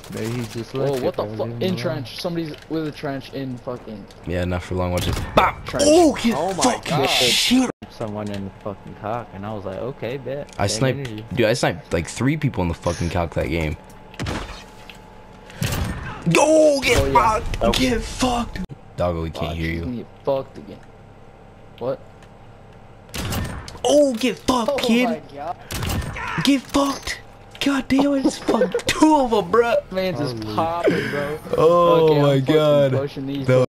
Maybe he's just Whoa, what the fuck? In trench. Somebody's with a trench in fucking Yeah, not for long. Watch this. Bop! trench. Oh, get Oh my fucking God. shit! Someone in the fucking cock, and I was like, okay, bet. I Same sniped, energy. dude. I sniped like 3 people in the fucking calc that game. Go get fucked! Oh. Get fucked! Doggo, we can't hear He's you. gonna get fucked again. What? Oh, get fucked, Oh kid! my God. Get fucked! God damn it! It's fucking 2 of them, bruh. Man's just popping, bro. Oh Okay, my I'm fucking God. pushing these, No.